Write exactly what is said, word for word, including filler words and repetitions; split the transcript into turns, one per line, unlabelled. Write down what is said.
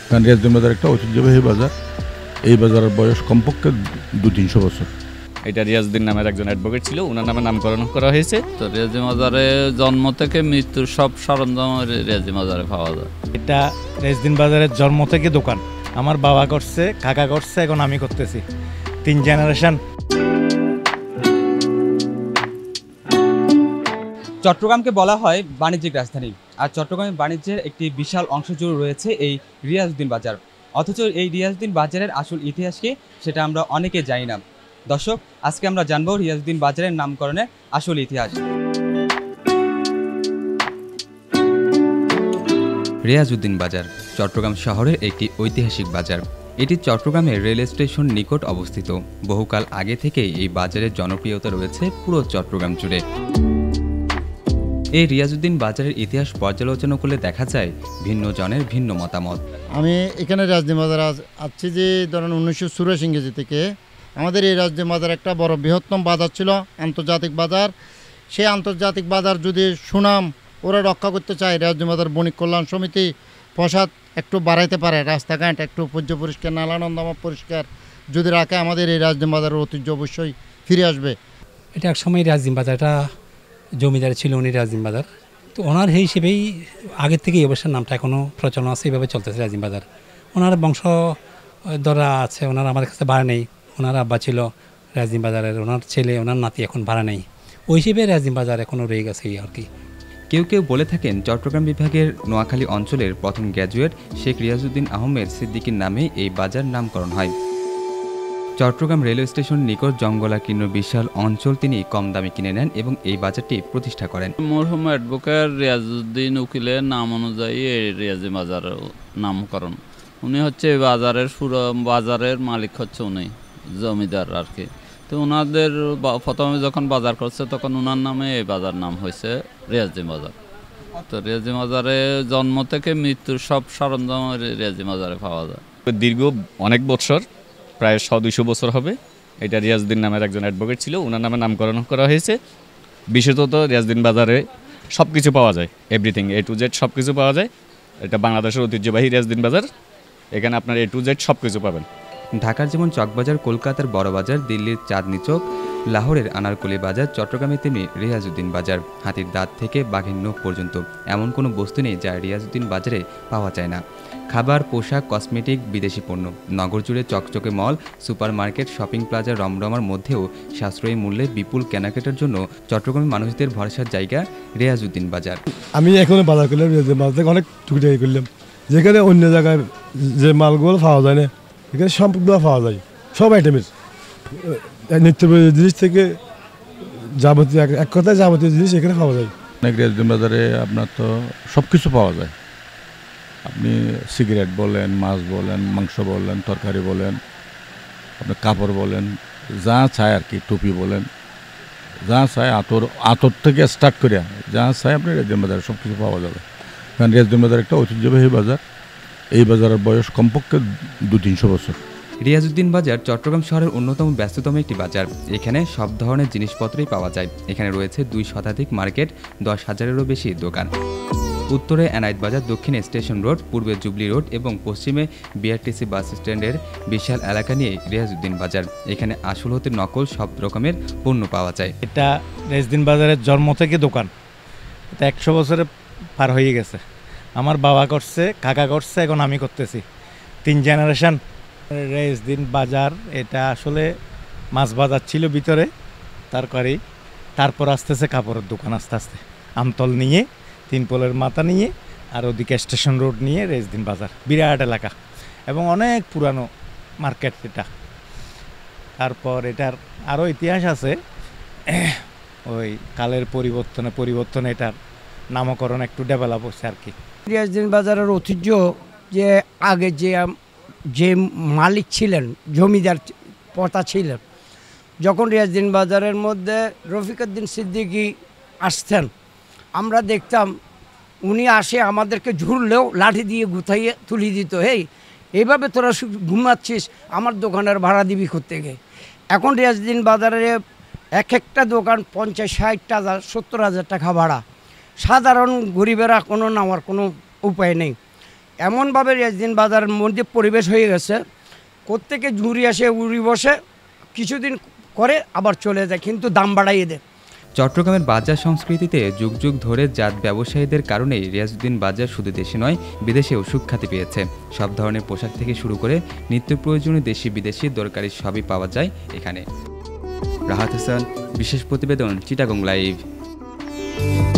কারণ রিয়াজউদ্দিন বাজার একটা ঐতিহ্যবাহী বাজার। এই বাজারের বয়স কমপক্ষে দু তিনশো বছর।
এটা রিয়াজউদ্দিন নামের একজন অ্যাডভোকেট ছিল, ওনার নামে নামকরণ করা হয়েছে।
তো রিয়াজি মাজারে জন্ম থেকে মৃত্যুর সব সরঞ্জাম রিয়াজি মাজারে পাওয়া যায়।
এটা রিয়াজউদ্দিন বাজারের জন্ম থেকে দোকান। আমার বাবা করছে, কাকা করছে, এখন আমি করতেছি, তিন জেনারেশন।
চট্টগ্রামকে বলা হয় বাণিজ্যিক রাজধানী, আর চট্টগ্রামের বাণিজ্যের একটি বিশাল অংশ জুড়ে রয়েছে এই রিয়াজউদ্দিন বাজার। অথচ এই রিয়াজউদ্দিন বাজারের আসল ইতিহাসকে সেটা আমরা অনেকে জানি না। দর্শক, আজকে আমরা জানবো রিয়াজউদ্দিন বাজারের নামকরণের আসল ইতিহাস।
রিয়াজউদ্দিন বাজার চট্টগ্রাম শহরের একটি ঐতিহাসিক বাজার। এটি চট্টগ্রামের রেল স্টেশন নিকট অবস্থিত। বহুকাল আগে থেকেই এই বাজারের জনপ্রিয়তা রয়েছে পুরো চট্টগ্রাম জুড়ে। এই রিয়াজউদ্দিন বাজারের ইতিহাস পর্যালোচনা করলে দেখা যায় ভিন্ন জনের ভিন্ন মতামত।
আমি এখানে রিয়াজউদ্দিন বাজার আসছি যে ধরেন উনিশশো চুরাশি ইংরেজি থেকে। আমাদের এই রিয়াজউদ্দিন বাজার একটা বড় বৃহত্তম বাজার ছিল, আন্তর্জাতিক বাজার। সেই আন্তর্জাতিক বাজার যদি সুনাম ওরা রক্ষা করতে চায়, রিয়াজউদ্দিন বাজার বণিক কল্যাণ সমিতি প্রসাদ একটু বাড়াইতে পারে, রাস্তাঘাট একটু পর্য পরিষ্কার, নালা নর্দমা পরিষ্কার যদি রাখে, আমাদের এই রিয়াজউদ্দিন বাজারের ঐতিহ্য অবশ্যই ফিরে আসবে।
এটা এক সময় রিয়াজউদ্দিন বাজারটা জমিদার ছিল, উনি রিয়াজউদ্দিন বাজার। তো ওনার এই হিসেবেই আগের থেকেই অবশ্যই নামটা এখনও প্রচলন আছে, এইভাবে চলতেছে রিয়াজউদ্দিন বাজার। ওনার বংশ ধরা আছে, ওনার আমাদের কাছে ভাড়া নেই। ওনার আব্বা ছিল রিয়াজউদ্দিন বাজারের, ওনার ছেলে, ওনার নাতি এখন ভাড়া নেই। ওই হিসেবে রিয়াজউদ্দিন বাজার এখনও রয়ে গেছে আর কি।
কেউ কেউ বলে থাকেন চট্টগ্রাম বিভাগের নোয়াখালী অঞ্চলের প্রথম গ্র্যাজুয়েট শেখ রিয়াজউদ্দিন আহমেদ সিদ্দিকীর নামে এই বাজার নামকরণ হয়। চট্টগ্রাম রেলওয়ে স্টেশন নিকট জঙ্গলাকীর্ণ বিশাল অঞ্চল তিনি কম দামে কিনে নেন এবং এই বাজারটি প্রতিষ্ঠা করেন।
মরহুম অ্যাডভোকেট রিয়াজউদ্দিন উকিলের নাম অনুযায়ী এই রিয়াজি বাজার নামকরণ। উনি হচ্ছে এই বাজারের পুরো বাজারের মালিক হচ্ছে উনি, জমিদার আর কি। তো ওনাদের প্রথমে যখন বাজার করছে তখন ওনার নামে এই বাজার নাম হয়েছে রিয়াজি বাজার। তো রিয়াজি বাজারে জন্ম থেকে মৃত্যুর সব সরঞ্জাম রিয়াজি বাজারে পাওয়া যায়।
দীর্ঘ অনেক বছর, প্রায় শ দুইশো বছর হবে, এটা রিয়াজউদ্দিন নামের একজন অ্যাডভোকেট ছিল, ওনার নামে নামকরণ করা হয়েছে। বিশেষত রিয়াজউদ্দিন বাজারে সব কিছু পাওয়া যায়, এভরিথিং এ টু জেড সব কিছু পাওয়া যায়। এটা বাংলাদেশের ঐতিহ্যবাহী রিয়াজউদ্দিন বাজার, এখানে আপনার এ টু জেড সব কিছু পাবেন।
ঢাকার যেমন চকবাজার, কলকাতার বড় বাজার, দিল্লির চাঁদনি চক, লাহোরের আনারকলি বাজার, চট্টগ্রামে তেমনি রিয়াজউদ্দিন বাজার। হাতির দাঁত থেকে বাঘের নখ পর্যন্ত এমন কোনো বস্তু নেই যা রিয়াজউদ্দিন বাজারে পাওয়া যায় না। খাবার, পোশাক, কসমেটিক, বিদেশি পণ্য, নগর জুড়ে চকচকে mall, super market, shopping plaza রমরমার মধ্যেও সাশ্রয়ী মূল্যে বিপুল কেনাকাটার জন্য চট্টগ্রামের মানুষদের ভরসার জায়গা রিয়াজউদ্দিন বাজার।
আমি এখন বাজার করলাম রিয়াজউদ্দিন বাজার থেকে, অনেক টুকিটাকি করলাম, যেখানে অন্য জায়গায় যে মালগুলো পাওয়া যায় না এখানে সবগুলো পাওয়া যায়, সব আইটেমের নিত্য প্রয়োজনীয় জিনিস থেকে যাবতীয়, এক কথায় যাবতীয় জিনিস এখানে পাওয়া যায়।
অনেক রিয়াজউদ্দিন বাজারে আপনার তো সব কিছু পাওয়া যায়। আপনি সিগারেট বলেন, মাছ বলেন, মাংস বলেন, তরকারি বলেন, আপনি কাপড় বলেন, যা চায় আর কি, টুপি বলেন, যা চায়, আতর আতর থেকে স্টার্ট করে যা চায় আপনি রিয়াজউদ্দিন বাজারে সব কিছু পাওয়া যাবে। কারণ রিয়াজউদ্দিন বাজার একটা ঐতিহ্যবাহী বাজার। এই বাজারের বয়স কমপক্ষে দু তিনশো বছর।
রিয়াজউদ্দিন বাজার চট্টগ্রাম শহরের অন্যতম ব্যস্ততম একটি বাজার। এখানে সব ধরনের জিনিসপত্রই পাওয়া যায়। এখানে রয়েছে দুই শতাধিক মার্কেট, দশ হাজারেরও বেশি দোকান। উত্তরে এনায়েত বাজার, দক্ষিণে স্টেশন রোড, পূর্বে জুবলি রোড এবং পশ্চিমে বিআরটিসি বাস স্ট্যান্ডের বিশাল এলাকা নিয়ে রিয়াজউদ্দিন বাজার। এখানে আসল হতে নকল সব রকমের পণ্য পাওয়া যায়।
এটা রিয়াজউদ্দিন বাজারের জন্ম থেকে দোকান। এটা একশো বছরে পার হয়ে গেছে। আমার বাবা করছে, কাকা করছে, এখন আমি করতেছি, তিন জেনারেশন। রিয়াজউদ্দিন বাজার এটা আসলে মাছ বাজার ছিল ভিতরে, তারপরেই তারপর আসতেছে কাপড়ের দোকান, আস্তে আস্তে আমতল নিয়ে, তিন পোলের মাথা নিয়ে, আর ওদিকে স্টেশন রোড নিয়ে রিয়াজউদ্দিন বাজার। বিরাট এলাকা এবং অনেক পুরানো মার্কেট এটা। তারপর এটার আরও ইতিহাস আছে, ওই কালের পরিবর্তনে পরিবর্তনে এটার নামকরণ একটু ডেভেলপ হচ্ছে আর কি।
রিয়াজউদ্দিন বাজারের ঐতিহ্য যে আগে যে যে মালিক ছিলেন, জমিদার প্রথা ছিলেন, যখন রিয়াজউদ্দিন বাজারের মধ্যে রফিকুদ্দিন সিদ্দিকী আসতেন, আমরা দেখতাম উনি আসে আমাদেরকে ঝুরলেও লাঠি দিয়ে গুথাইয়ে তুলি দিত, হেই এইভাবে তোরা ঘুমাচ্ছিস, আমার দোকানের ভাড়া দিবি করতে গিয়ে। এখন রিয়াজউদ্দিন বাজারে এক একটা দোকান পঞ্চাশ ষাট হাজার সত্তর হাজার টাকা ভাড়া। সাধারণ গরিবেরা কোনো নেওয়ার কোনো উপায় নেই। এমনভাবে রিয়াজউদ্দিন বাজারের মধ্যে পরিবেশ হয়ে গেছে, কোত্থেকে ঝুড়ি আসে উড়ি বসে কিছুদিন করে আবার চলে যায়, কিন্তু দাম বাড়াইয়ে দেয়।
চট্টগ্রামের বাজার সংস্কৃতিতে যুগ যুগ ধরে জাত ব্যবসায়ীদের কারণেই রিয়াজউদ্দিন বাজার শুধু দেশে নয় বিদেশেও সুখ্যাতি পেয়েছে। সব ধরনের পোশাক থেকে শুরু করে নিত্য প্রয়োজনীয় দেশি বিদেশি দরকারি সবই পাওয়া যায় এখানে। রাহাত হাসান, বিশেষ প্রতিবেদন, চিটাগং লাইভ।